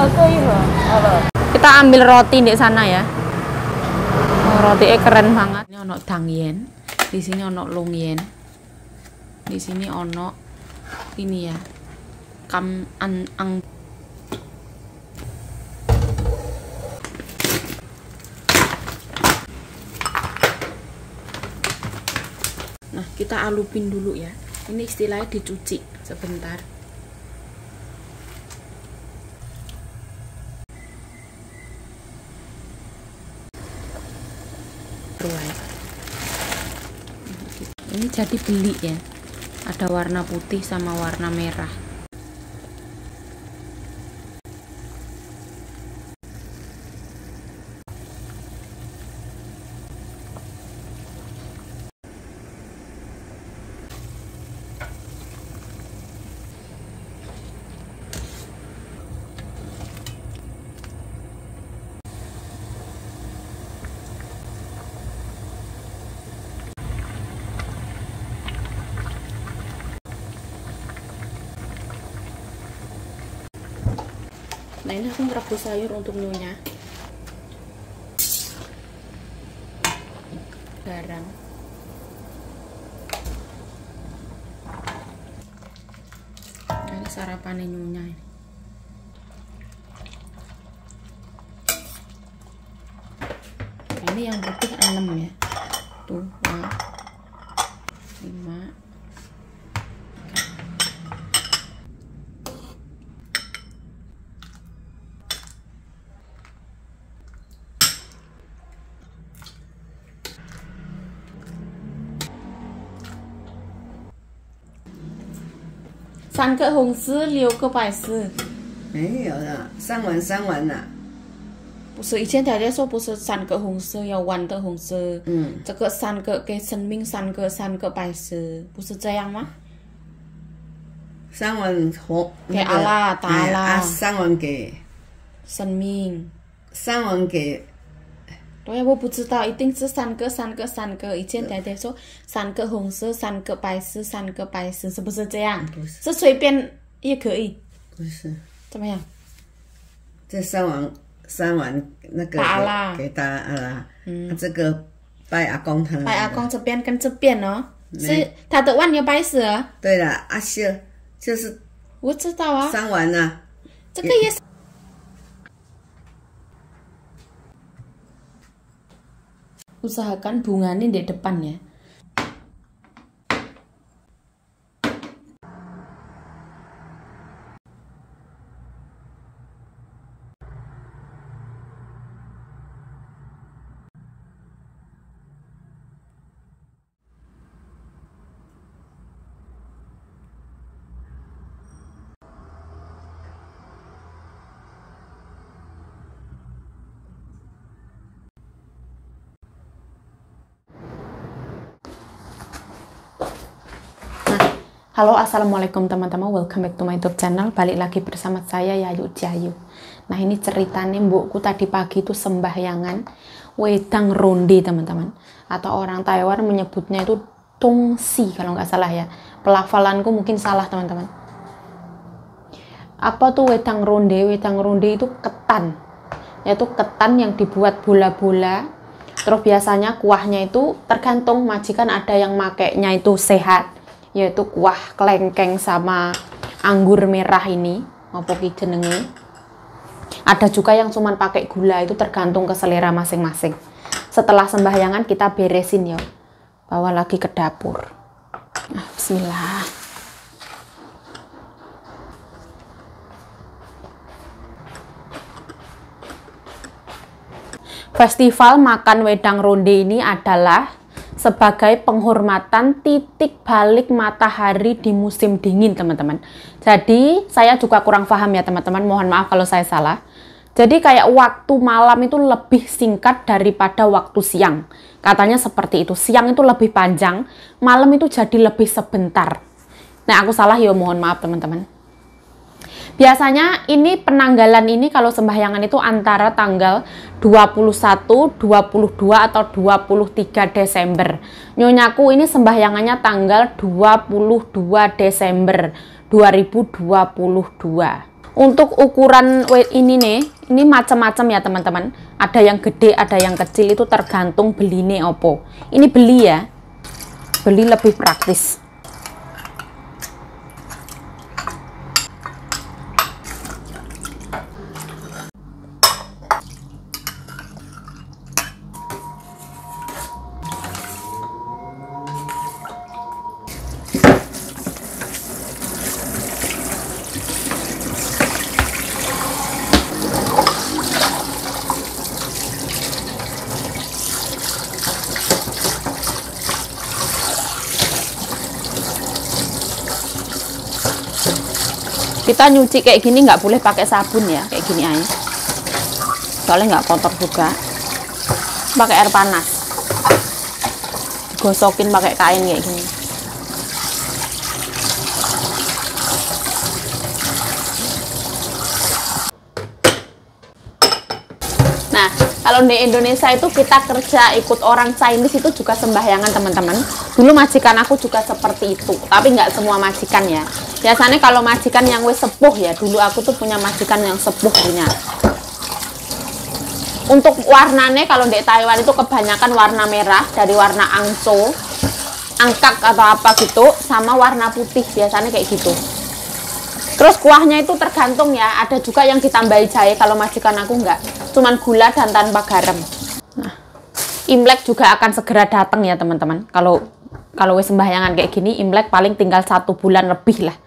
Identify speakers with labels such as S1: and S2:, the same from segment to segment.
S1: Kita ambil roti di sana ya. Oh, rotinya keren banget. Ini ono dangyen, di sini ono longyen, di sini ono ini ya, kam ang. Nah, kita alupin dulu ya. Ini istilahnya dicuci sebentar. Ini jadi beli ya. Ada warna putih sama warna merah. Nah, ini aku merebus sayur untuk nyonya. Garam. Nah, ini sarapan nyonya ini. Nah, ini yang putih 6 ya. Tuh, 5.三个红丝，6个白丝。
S2: 没有了，3碗了。
S1: 不是，以前大家说不是3个红丝，要1的红丝。这个3个给生命，3个白丝，不是这样吗
S2: ？3碗红
S1: 给阿拉达阿拉
S2: ，3碗给
S1: 生命
S2: ，3碗给。
S1: 对呀，我不知道，一定是3个。以前大家说3个红色，3个白色，3个白色，是不是这样？
S2: 不是，
S1: 是随便也可以。
S2: 不是，
S1: 怎么样？
S2: 这3碗那个给大阿拉，这个拜阿公他们。
S1: 拜阿公这边跟这边哦，是他的碗有白色。
S2: 对了，阿秀就是。
S1: 我知道啊。
S2: 3碗啊。
S1: 这个也是。Usahakan bunganya di depan ya. Halo, assalamualaikum teman-teman, welcome back to my YouTube channel. Balik lagi bersama saya Yayu Jayu. Nah, ini ceritanya mbokku tadi pagi itu sembahyangan wedang ronde teman-teman, atau orang Taiwan menyebutnya itu tongsi kalau nggak salah ya. Pelafalanku mungkin salah teman-teman. Apa tuh wedang ronde? Wedang ronde itu ketan, yaitu ketan yang dibuat bola-bola. Terus biasanya kuahnya itu tergantung majikan, ada yang makainya itu sehat, yaitu kuah kelengkeng sama anggur merah ini, apa ki jenenge. Ada juga yang cuman pakai gula, itu tergantung ke selera masing-masing. Setelah sembahyangan kita beresin ya, bawa lagi ke dapur. Nah, bismillah. Festival makan wedang ronde ini adalah sebagai penghormatan titik balik matahari di musim dingin teman-teman. Jadi saya juga kurang paham ya teman-teman, mohon maaf kalau saya salah. Jadi kayak waktu malam itu lebih singkat daripada waktu siang. Katanya seperti itu, siang itu lebih panjang, malam itu jadi lebih sebentar. Nah, aku salah ya, mohon maaf teman-teman. Biasanya ini penanggalan ini kalau sembahyangan itu antara tanggal 21, 22 atau 23 Desember. Nyonyaku ini sembahyangannya tanggal 22 Desember 2022. Untuk ukuran ini nih, ini macam-macam ya teman-teman. Ada yang gede, ada yang kecil, itu tergantung beline opo. Ini beli ya, beli lebih praktis. Kita nyuci kayak gini nggak boleh pakai sabun ya, kayak gini aja. Soalnya nggak kotor juga. Pakai air panas. Gosokin pakai kain kayak gini. Nah, kalau di Indonesia itu kita kerja ikut orang Chinese itu juga sembahyangan teman-teman. Dulu majikan aku juga seperti itu, tapi nggak semua majikan ya. Biasanya kalau majikan yang wis sepuh ya, dulu aku tuh punya majikan yang sepuh punya. Untuk warnanya kalau di Taiwan itu kebanyakan warna merah, dari warna angco, angkak atau apa gitu, sama warna putih, biasanya kayak gitu. Terus kuahnya itu tergantung ya, ada juga yang ditambahi jahe, kalau majikan aku enggak, cuman gula dan tanpa garam. Nah, Imlek juga akan segera datang ya teman-teman. Kalau wis sembahyangan kayak gini, Imlek paling tinggal 1 bulan lebih lah.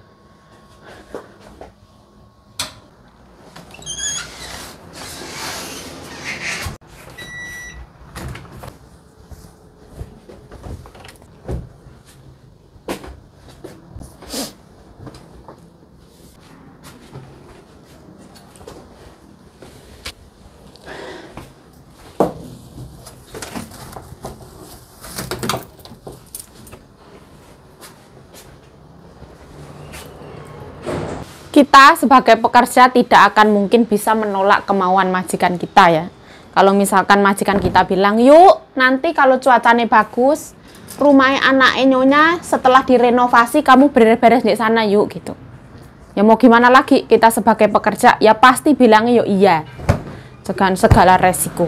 S1: Kita sebagai pekerja tidak akan mungkin bisa menolak kemauan majikan kita ya. Kalau misalkan majikan kita bilang, yuk nanti kalau cuacanya bagus, rumahnya anaknya nyonya setelah direnovasi kamu beres-beres di sana yuk gitu. Ya mau gimana lagi, kita sebagai pekerja ya pasti bilangnya yuk iya. Dengan segala resiko.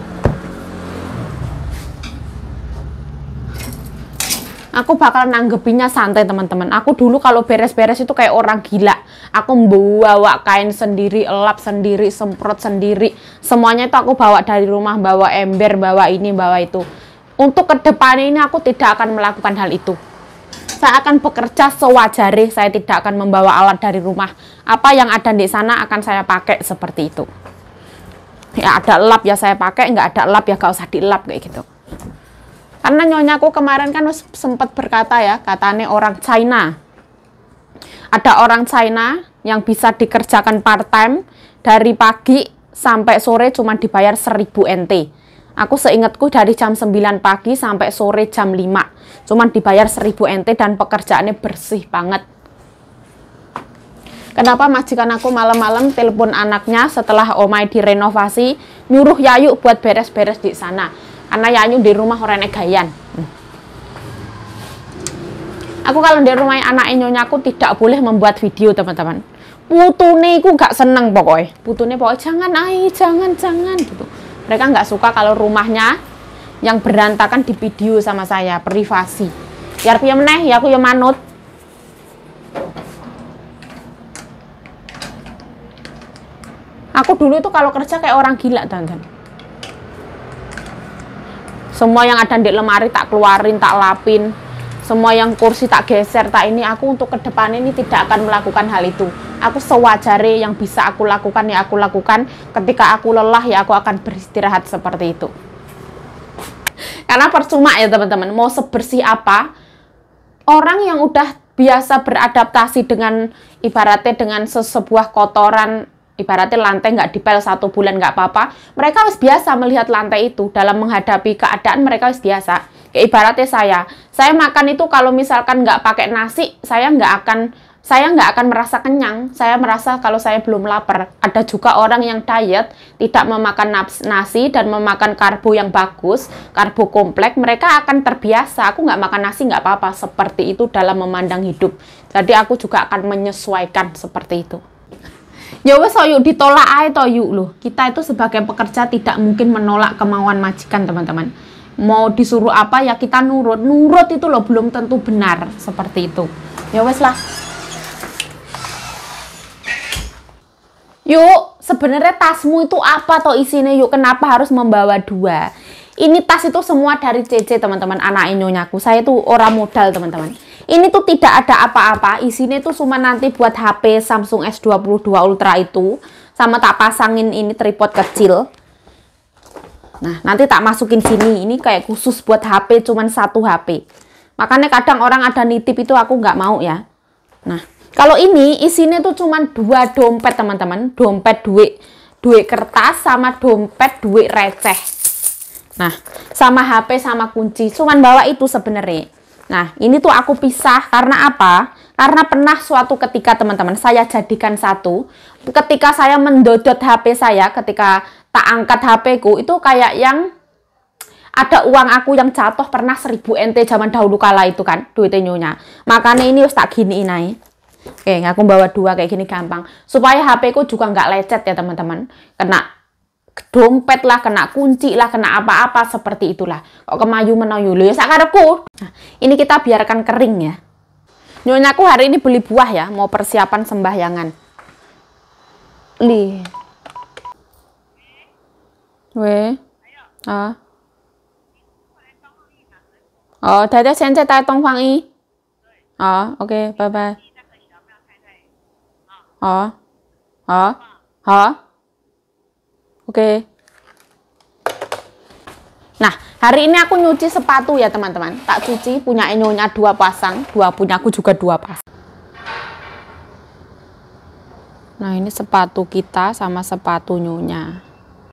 S1: Aku bakal nanggepinnya santai teman-teman. Aku dulu kalau beres-beres itu kayak orang gila. Aku bawa kain sendiri, elap sendiri, semprot sendiri. Semuanya itu aku bawa dari rumah, bawa ember, bawa ini, bawa itu. Untuk kedepannya ini aku tidak akan melakukan hal itu. Saya akan bekerja sewajarnya, saya tidak akan membawa alat dari rumah. Apa yang ada di sana akan saya pakai seperti itu. Ya ada elap ya saya pakai, nggak ada elap ya gak usah dielap kayak gitu. Karena nyonyaku kemarin kan sempat berkata ya, katanya orang China. Ada orang China yang bisa dikerjakan part-time dari pagi sampai sore cuma dibayar 1000 NT. Aku seingatku dari jam 9 pagi sampai sore jam 5. Cuma dibayar 1000 NT dan pekerjaannya bersih banget. Kenapa majikan aku malam-malam telepon anaknya setelah omai direnovasi, nyuruh Yayu buat beres-beres di sana. Karena Yayu di rumah orangnya gayan. Aku kalau di rumah anaknya nyonyaku tidak boleh membuat video teman-teman. Putune aku gak seneng pokoknya. Putune pokoknya jangan gitu. Mereka nggak suka kalau rumahnya yang berantakan di video sama saya, privasi. Biar piye meneh ya aku ya manut. Aku dulu itu kalau kerja kayak orang gila teman-teman. Semua yang ada di lemari tak keluarin, tak lapin. Semua yang kursi tak geser, tak ini. Aku untuk kedepannya ini tidak akan melakukan hal itu. Aku sewajarnya yang bisa aku lakukan ya aku lakukan. Ketika aku lelah ya aku akan beristirahat seperti itu. Karena percuma ya teman-teman, mau sebersih apa, orang yang udah biasa beradaptasi dengan ibaratnya dengan sebuah kotoran, ibaratnya lantai nggak dipel 1 bulan nggak apa-apa, mereka harus biasa melihat lantai itu dalam menghadapi keadaan, mereka harus biasa. Kayak ibaratnya saya makan itu kalau misalkan nggak pakai nasi, saya nggak akan merasa kenyang. Saya merasa kalau saya belum lapar. Ada juga orang yang diet tidak memakan nasi dan memakan karbo yang bagus, karbo kompleks, mereka akan terbiasa. Aku nggak makan nasi nggak apa-apa. Seperti itu dalam memandang hidup. Jadi aku juga akan menyesuaikan seperti itu. Ya wes yuk ditolak aja toh yuk loh. Kita itu sebagai pekerja tidak mungkin menolak kemauan majikan teman-teman. Mau disuruh apa ya kita nurut. Nurut itu loh belum tentu benar seperti itu. Ya wes lah. Yuk, sebenarnya tasmu itu apa toh isinya yuk? Kenapa harus membawa 2? Ini tas itu semua dari CC teman-teman, anak nyonyaku. Saya tuh orang modal teman-teman. Ini tuh tidak ada apa-apa, isinya tuh cuma nanti buat HP Samsung S22 Ultra itu, sama tak pasangin ini tripod kecil. Nah, nanti tak masukin sini, ini kayak khusus buat HP, cuman 1 HP. Makanya kadang orang ada nitip itu aku nggak mau ya. Nah, kalau ini isinya tuh cuman 2 dompet teman-teman, dompet duit kertas sama dompet duit receh. Nah, sama HP sama kunci, cuman bawa itu sebenarnya. Nah, ini tuh aku pisah karena apa? Karena pernah suatu ketika teman-teman saya jadikan satu. Ketika saya mendodot HP saya, ketika tak angkat HP-ku, itu kayak yang ada uang aku yang jatuh pernah 1000 NT zaman dahulu kala itu kan, duitnya nyonya. Makanya ini harus tak giniin aja. Oke, aku bawa 2 kayak gini gampang. Supaya HP-ku juga nggak lecet ya teman-teman. Kena dompet lah, kena kunci lah, kena apa-apa seperti itulah. Kok kemayu menayu ya sakarepku. Nah, ini kita biarkan kering ya. Nyonyaku hari ini beli buah ya, mau persiapan sembahyangan. Li. Weh. Ah. Oh, dadah现在在东方一。好 ，OK， 拜拜。好，好，好。Oke. Nah, hari ini aku nyuci sepatu ya teman-teman. Tak cuci, punya nyonya 2 pasang, punyaku juga 2 pasang. Nah, ini sepatu kita sama sepatu nyonya.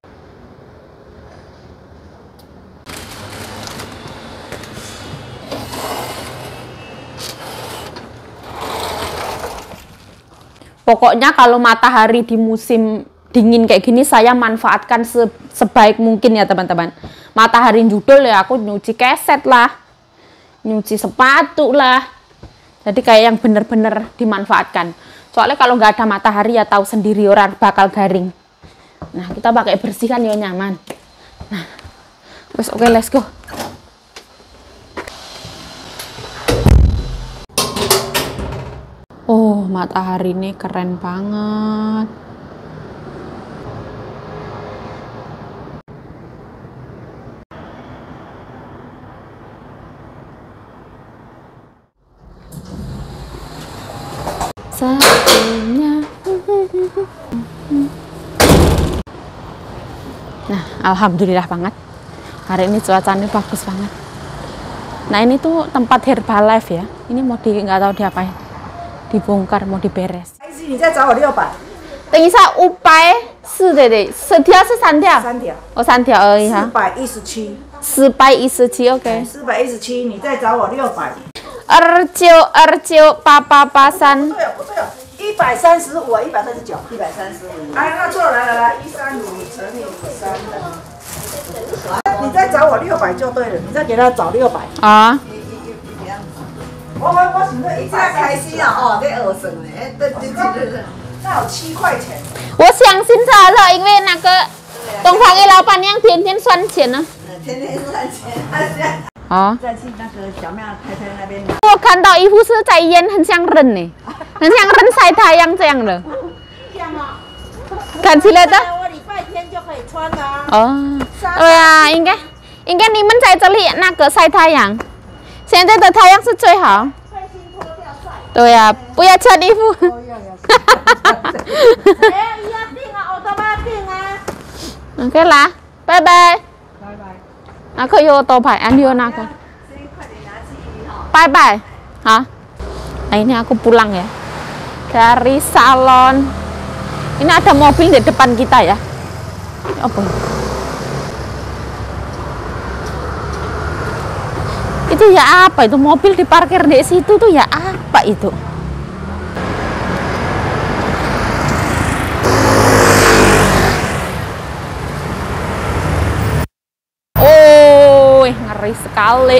S1: Pokoknya kalau matahari di musim dingin kayak gini saya manfaatkan sebaik mungkin ya teman-teman. Matahari judul ya aku nyuci keset lah, nyuci sepatu lah. Jadi kayak yang bener-bener dimanfaatkan. Soalnya kalau nggak ada matahari ya tahu sendiri orang bakal garing. Nah kita pakai bersihkan ya nyaman. Nah, terus oke, let's go. Oh matahari ini keren banget. Satunya. Nah, alhamdulillah banget. Hari ini cuacanya bagus banget. Nah, ini tuh tempat Herbalife ya. Ini mau nggak tahu diapain. Dibongkar, mau diberes.
S2: 你再找我600。
S1: 等一下，500是的对，10条是3条。
S2: 3条。
S1: 哦，3条而已哈。
S2: 417。
S1: 417 OK。
S2: 417，你再找我600。
S1: 29八3。
S2: 不对哦，不对哦，135啊，139，135。哎，那错了，来，135乘以3的。你再找我600就对了，你再给他找600。
S1: 啊。
S2: 我想说一下开心啊！哦，这2省嘞，对，那有7块钱。
S1: 我相信他了，因为那个东方 A 老板娘天天算钱呢。
S2: 天天算钱。
S1: 啊。
S2: 再去那个小庙太太那边。
S1: 我看到衣服是在腌，很像人呢，很像人晒太阳这样的。
S3: 这样啊？
S1: 看起来的。
S3: 我礼拜天就可以穿的啊。
S1: 哦。对啊，应该你们在这里那个晒太阳。现在的太阳是最好。对呀、不要穿衣服。Oke lah, bye bye. Aku yo to bye, Andio aku. Bye bye. Hah? Nah ini aku pulang ya dari salon. Ini ada mobil di depan kita ya. Apa? Itu ya apa itu mobil diparkir di situ tuh ya apa itu? Oh, ngeri sekali.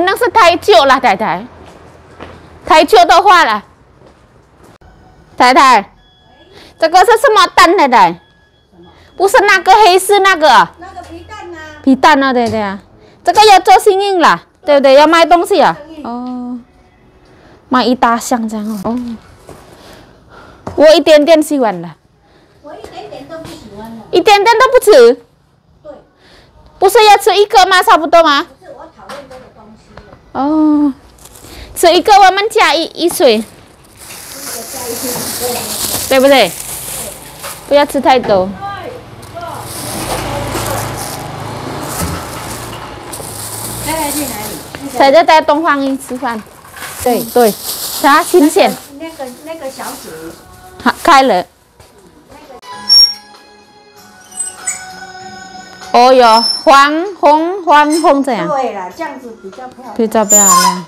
S1: 能是太久了，太太，太久的话了。太太，这个是什么蛋？太太，不是那个黑色那个。
S3: 那个皮蛋啊。
S1: 皮蛋啊，对对啊，这个要做sinh意了，对不对？要卖东西啊。哦，卖一大箱这样哦。哦，我一点点喜欢了。
S3: 我一点点都不喜欢了。
S1: 一点点都不吃。
S3: 对。
S1: 不是要吃一个吗？差不多吗？
S3: 不是，我讨厌这个东西了。
S1: 哦，吃一个我们加一水，对不对？不要吃太多。
S3: 太太去哪里？
S1: 才在东方一吃饭。对对，它新鲜。
S3: 那个小姐。
S1: 好，开了。哦哟，黄红黄红这样。
S3: 对啦，这样子比较漂亮。
S1: 比较漂亮。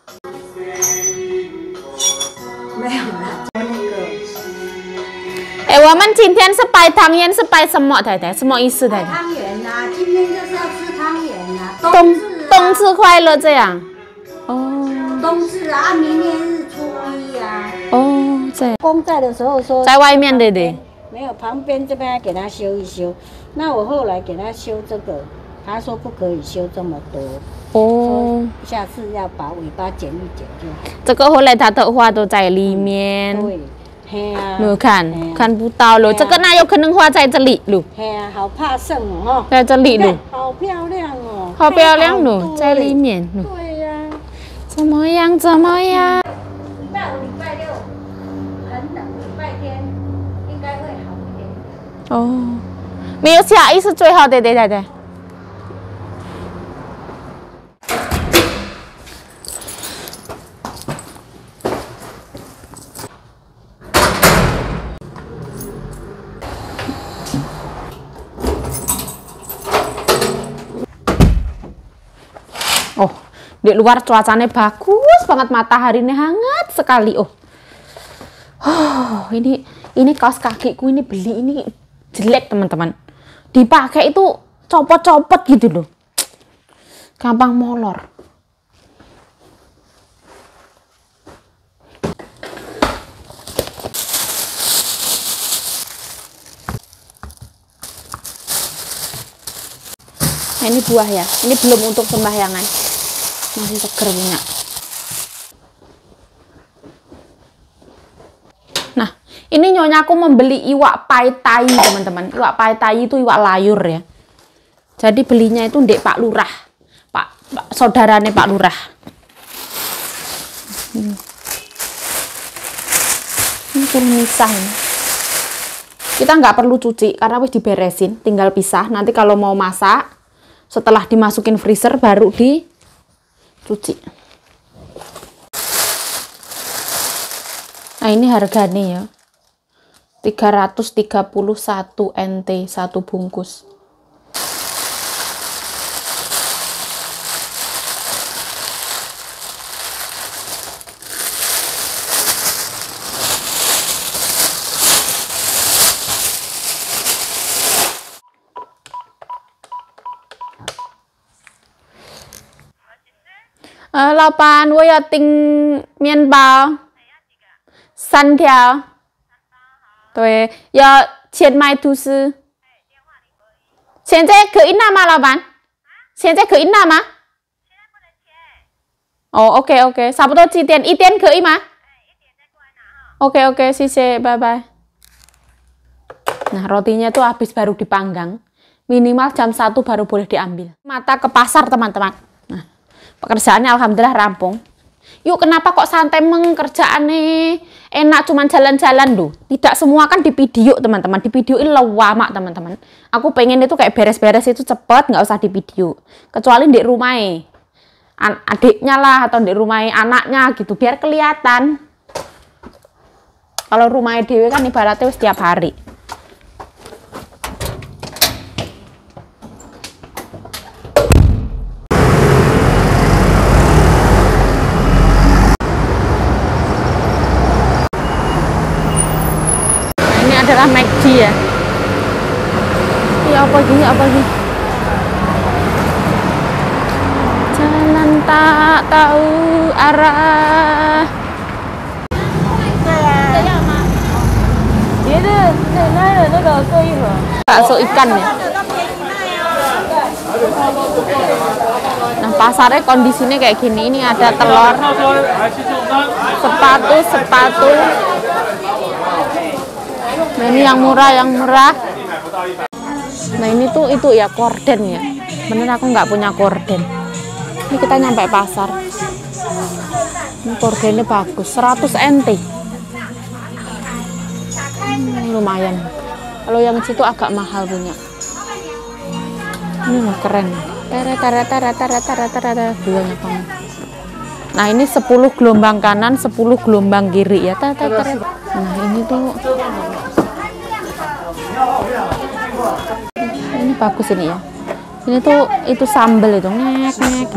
S3: 没有啦，那个。
S1: 哎，我们今天是摆汤圆，是摆什么？太太，什么意思？太太？
S3: 汤圆呐，今天就是要吃汤圆呐。
S1: 冬至快乐这样。哦。
S3: 冬至啊，明天是初一啊。
S1: 哦，这样。
S3: 公在的时候说。
S1: 在外面对不对？
S3: 没有，旁边这边要给他修一修。那我后来给他修这个，他说不可以修这么多。哦。下次要把尾巴剪一剪就好。
S1: 这个后来他的花都在里面。
S3: 对。嘿啊。
S1: 你看，看不到了。这个哪有可能花在这里了？
S3: 嘿啊，好怕剩哦，
S1: 在这里了。
S3: 好漂亮哦。
S1: 好漂亮了，在里面。
S3: 对呀。
S1: 怎么样？怎么样？
S3: 礼拜五、礼拜六很冷，礼拜天应该会好一点。
S1: 哦，没有下雨是最好的，对对对。Oh, di luar cuacanya bagus banget, mataharinya hangat sekali. Oh, ini kaos kakiku ini beli ini jelek teman-teman. Dipakai itu copot-copot gitu loh, gampang molor. Nah, ini buah ya, ini belum untuk sembahyangan, masih seger punya. Nah, ini nyonyaku membeli iwak pai tai teman-teman. Iwak pai tai itu iwak layur ya. Jadi belinya itu ndek Pak Lurah, Pak saudaranya Pak Lurah. Ini suruh misah ini. Kita nggak perlu cuci karena wis diberesin, tinggal pisah. Nanti kalau mau masak, setelah dimasukin freezer baru dicuci. Nah, ini harganya ya. 331 NT satu bungkus. Lao pan, tôi tính miên bao, săn theo, tôi giờ chiết mai thu sư. Hiện tại cứ ít nào mà lao pan? Hiện tại cứ ít nào mà? Oh, ok ok, sao tôi chi tiền ít tiền cứ ít mà? Ok ok, sise, bye bye. Nah, rotinya tuh habis baru dipanggang, minimal jam 1 baru boleh diambil. Mata ke pasar teman-teman. Nah, pekerjaannya alhamdulillah rampung. Yuk, kenapa kok santai mengerjaannya enak cuman jalan-jalan loh? Tidak semua kan di video teman-teman, di videoin lama teman-teman. Aku pengen itu kayak beres-beres itu cepet, nggak usah di video. Kecuali di rumah adiknya lah atau di rumah anaknya gitu, biar kelihatan. Kalau rumah dewe kan ibaratnya setiap hari. Adalah McD ya. Ini apa gini, apa gini? Jalan Tak tahu arah. Bakso ikan ya. Nah, pasarnya kondisinya kayak gini. Ini ada telur, sepatu. Nah, ini yang murah. Nah, ini tuh itu ya korden ya. Bener aku nggak punya korden. Ini kita nyampe pasar. Ini kordennya bagus, 100 NT. Lumayan. Kalau yang situ agak mahal punya. Ini mah keren. Banyak banget. Nah, ini 10 gelombang kanan, 10 gelombang kiri ya. Nah, ini tuh ini bagus ini ya. Ini tuh itu sambal itu ngek gitu.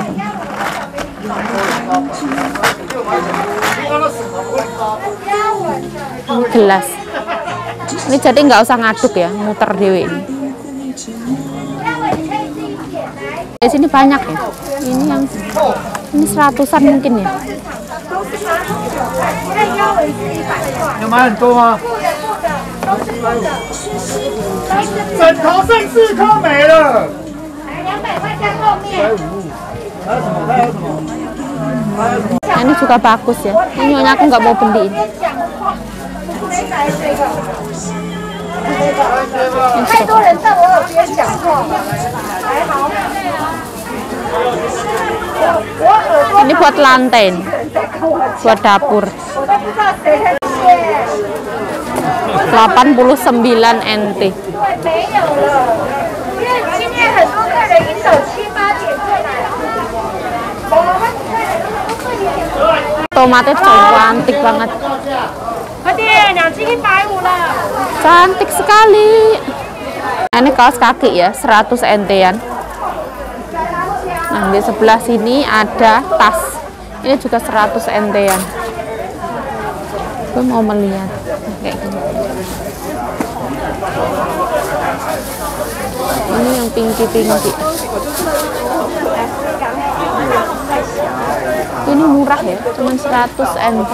S1: Ini gelas. Ini jadi nggak usah ngaduk ya, muter dewe ini. Di sini banyak ya. Ini 100-an mungkin ya.
S4: 有买很多吗？枕头剩4颗没了。200块加泡面。还有什么？还有什么？
S1: Nah, ini juga bagus ya. Ini nyonya aku nggak mau beliin. Ini buat lantai, buat dapur. 89 NT. Tomatnya cantik banget. Cantik sekali. Nah, ini kaos kaki ya, 100 NT-an. Nah, di sebelah sini ada tas. Ini juga 100 NT-an. Gue mau melihat kayak gini. Ini yang pinky-pinky. Ini murah ya, cuma 100 NT.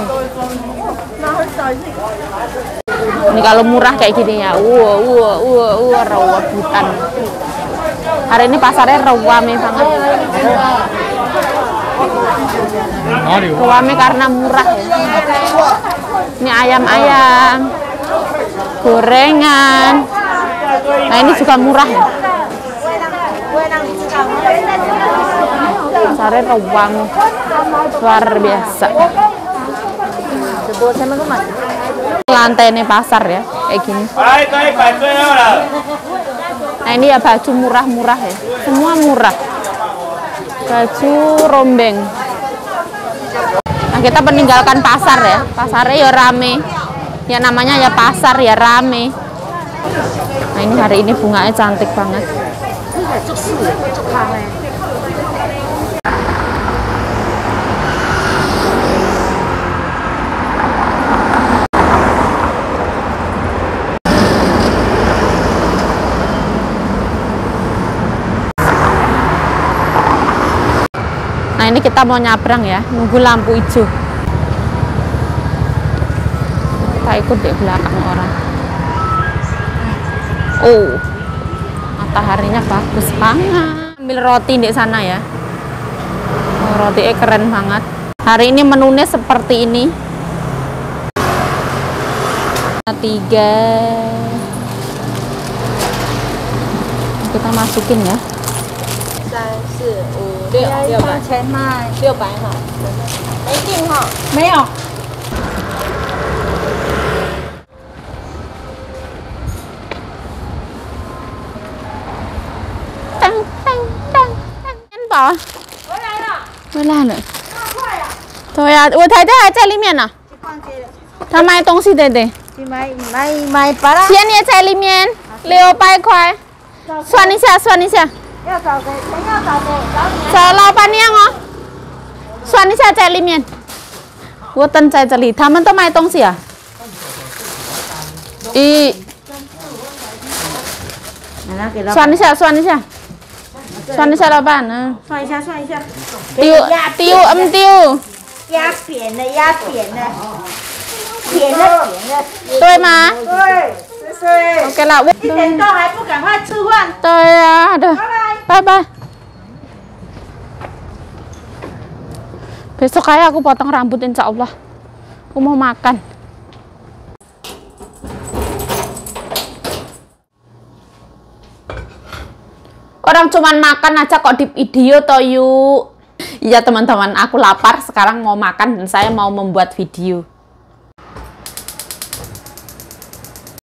S1: Ini kalau murah kayak gini ya, rebutan. Hari ini pasarnya rame banget. Rame karena murah ya. Ini ayam-ayam, gorengan. Nah, ini juga murah ya. Pasarnya rame, luar biasa. Lantai ini pasar ya, kayak gini. Nah, ini ya baju murah-murah ya, semua murah. Baju rombeng. Nah, kita meninggalkan pasar ya, pasarnya ya rame. Ya namanya ya pasar ya rame. Nah, ini hari ini bunganya cantik banget. Nah, ini kita mau nyabrang ya, nunggu lampu hijau. Kita ikut di belakang orang. Oh, mataharinya bagus banget. Ambil roti di sana ya. Oh, rotinya keren banget. Hari ini menunya seperti ini. 3. Kita masukin ya.
S3: 3、4、5、6，放钱卖600哈，没订哈？没有。
S1: 当当当当，元宝，
S3: 回来了，
S1: 回来了。
S3: 那么快啊！
S1: 对呀，我太太还在里面呢。
S3: 去逛街了，
S1: 他买东西对对，
S3: 去买巴拉。
S1: 钱也在里面，600块，算一下，算一下。
S3: 要找谁？钱要找谁？找你。
S1: 找老板娘哦，算一下在里面。我等在这里，他们都买东西啊。算一下，算一下。 算一下老板呢？
S3: 算一下，算一下。
S1: 丢丢丢，
S3: 压扁了，压扁了，扁了，扁了。
S1: 对吗
S2: 对，谢谢。
S1: ？OK 啦，
S3: 一点都还不赶快吃饭。
S1: 对呀，aduh.
S3: 拜拜。
S1: Bye bye. Besok kayak aku potong rambut insya Allah. Aku mau makan. Orang cuman makan aja kok di video toh yuk. Iya teman-teman, aku lapar sekarang mau makan dan saya mau membuat video.